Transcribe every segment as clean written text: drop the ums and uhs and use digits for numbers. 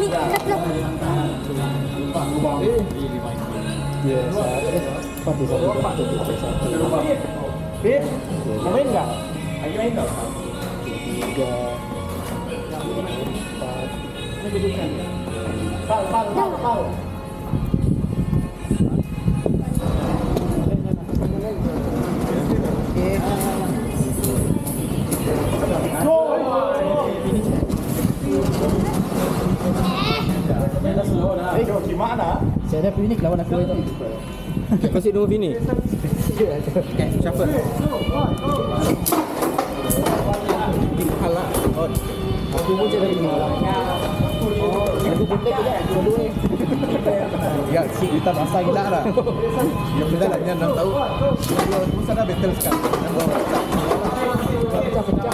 cut lah. Ya, satu. Fit, mau main nggak? Lagi main nggak? 3, 4. Pal. Gimana? Saya ada Phoenix lawan aku itu. Kau si tunggu Vini. Siapa? Halah. Oh, Aku pun saya ada Phoenix. Aku pun tak ada dua-dua. Ya, kita masa gila lah. Yang kita lah 6 tahun. Kalau sana battle sekarang. Pecah-pecah.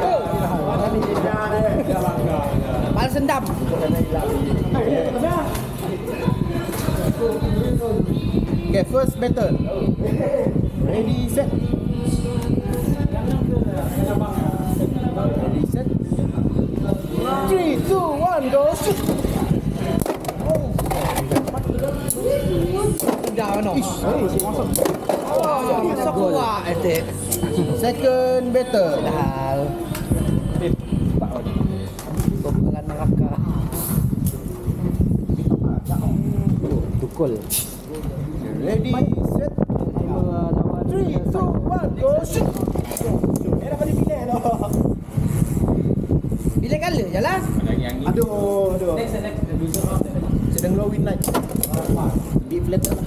balas dendam. Okay, first battle. Ready, set. Ready, set. 3, 2, 1, go, shoot. Dah no. Oh, masuk kuat adik. Second battle. Dah. Kumpulan neraka. Tukul. Ready, set. 3, 2, 1, go, shoot. Dapat dipilih tu. Bila kala je lah. Aduh. Sedang glowing light. Big flat lah.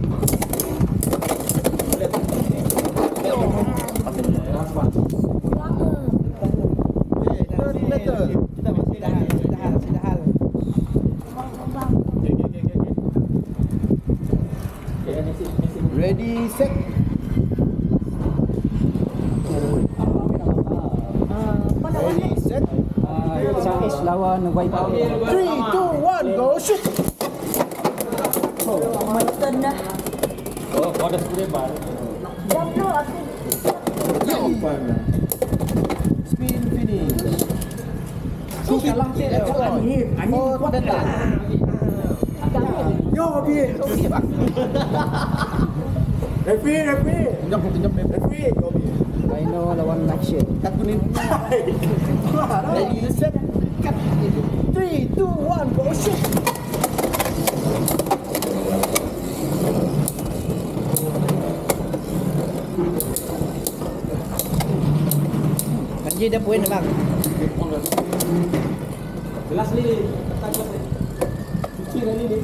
Ready, set. Ready, set. Saiz lawan Viper. 3, 2, 1, go, shoot. Betul dah. Oh, ada 10 bar. Jam tu aku. Spin finish. Salah dia. Oh, datang. Yo, Abi. Referee. Jom. Referee, yo, Abi. Rhino lawan Nightshade. Kat kuning. Ready, set. 3, 2, 1, go, shoot. Dia dah poin bang. Gelas ni. Cuci tadi ni.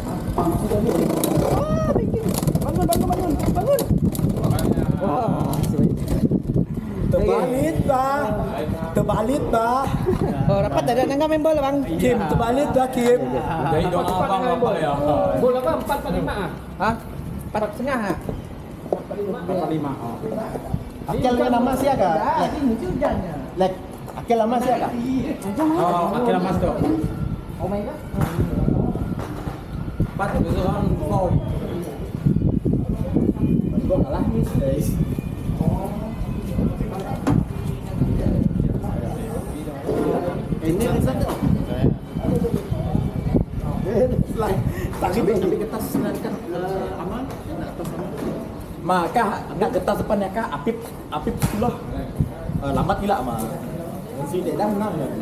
Bangun. Wah, Terbalit dah. Oh, rapat dah nangga member lah bang. Kim, terbalit dah, Kim. Jadi dong abang apa ya? Bola apa? 4-5 ah? Hah? 4,5 ah. 4-5. Oh. Akil dengan nama siapa? Ini hujannya. Lek. Akil nama siapa? Oh, akhirnya mas tu. Oh my god. 4 tu orang boy. Gua kalah ni, guys. Ini result tak? Tapi kertas senarkan aman, nak atas aman. Maka nak kertas depannya kah Apip pula. Lambat gila mah. Si Dek dah menang ya.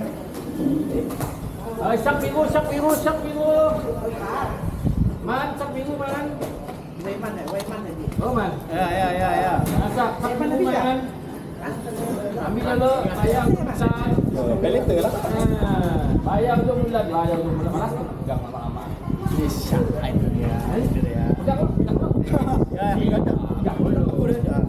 Syak biru. Man, syak biru man. Waiman ni. Oh man. Ya. Syak biru man. Ambil dulu bayang besar. Beleter lah. Bayang tu bulan malas pegang lama-lama. Ini syak itu dia. Pegang. Ya, pegang. Aku dah.